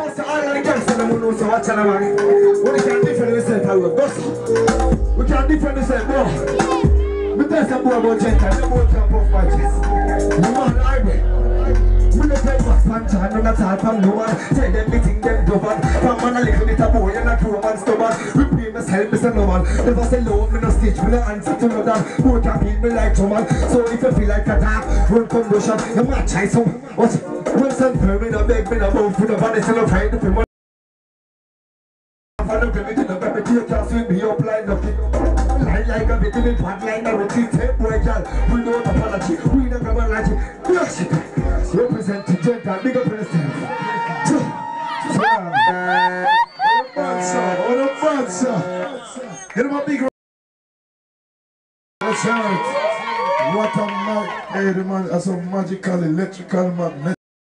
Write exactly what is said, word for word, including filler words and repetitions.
so all of the gangsters don't know so watch out, man. We can't defend ourselves, I will go. We can't defend ourselves, bro. We tell some boy about gentlemen, them both can puff badges. You man highway. We don't play fast punch and none at all from no man. Tell them me think them govern. From man a little bit of boy and a true man stubborn. We play myself, Mister No Man. Never say low, me no stitch, me no answer to no that. Boy can beat me like two man. So if you feel like a dog, run condition, you might try some. What? When some firm me no beg, me no move for the body, so no find the film. I don't get me to the baby, you can't swing me up like nothing. Line like a bit in the bad line, I will keep tape, boy, girl. We don't apology, we don't come on like it. Yes, represent the gentleman, big up for yourself. What a fun, sir. What a fun, sir. Get him a big round. That's right. What a mag, hey, the man, that's a magical, electrical magnet.